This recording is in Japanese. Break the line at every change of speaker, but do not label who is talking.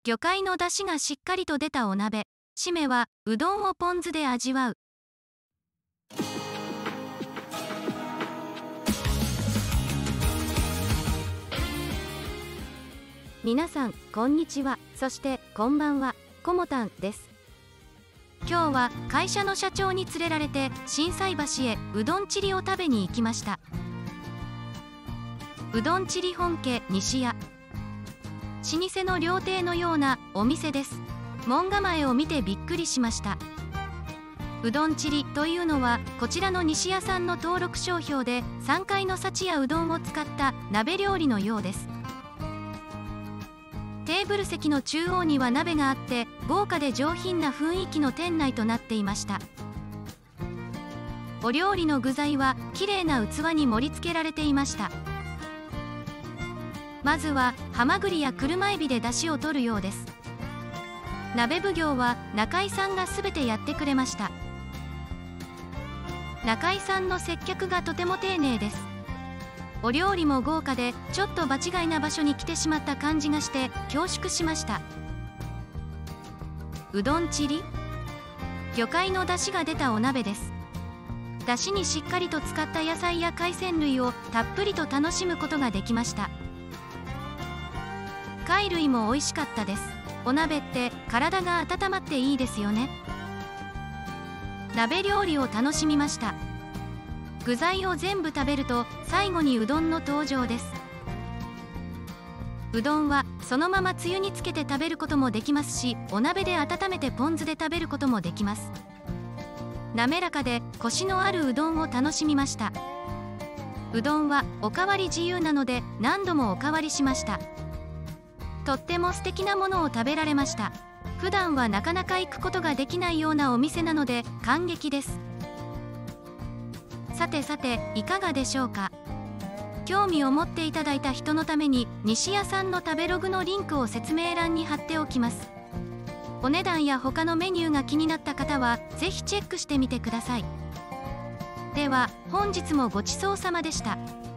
魚介の出汁がしっかりと出たお鍋。締めはうどんをポン酢で味わう。皆さんこんにちは、そしてこんばんは。こもたんです。今日は会社の社長に連れられて心斎橋へうどんチリを食べに行きました。うどんチリ本家西屋、老舗の料亭のようなお店です。門構えを見てびっくりしました。うどんチリというのはこちらの西屋さんの登録商標で3階の幸やうどんを使った鍋料理のようです。テーブル席の中央には鍋があって豪華で上品な雰囲気の店内となっていました。お料理の具材はきれいな器に盛り付けられていました。まずはハマグリや車エビで出汁を取るようです。鍋奉行は中井さんが全てやってくれました。中井さんの接客がとても丁寧です。お料理も豪華でちょっと場違いな場所に来てしまった感じがして恐縮しました。うどんチリ、魚介の出汁が出たお鍋です。出汁にしっかりと使った野菜や海鮮類をたっぷりと楽しむことができました。貝類も美味しかったです。お鍋って体が温まっていいですよね。鍋料理を楽しみました。具材を全部食べると最後にうどんの登場です。うどんはそのままつゆにつけて食べることもできますし、お鍋で温めてポン酢で食べることもできます。滑らかでコシのあるうどんを楽しみました。うどんはおかわり自由なので何度もおかわりしました。とっても素敵なものを食べられました。普段はなかなか行くことができないようなお店なので感激です。さてさていかがでしょうか。興味を持っていただいた人のために西屋さんの食べログのリンクを説明欄に貼っておきます。お値段や他のメニューが気になった方はぜひチェックしてみてください。では本日もごちそうさまでした。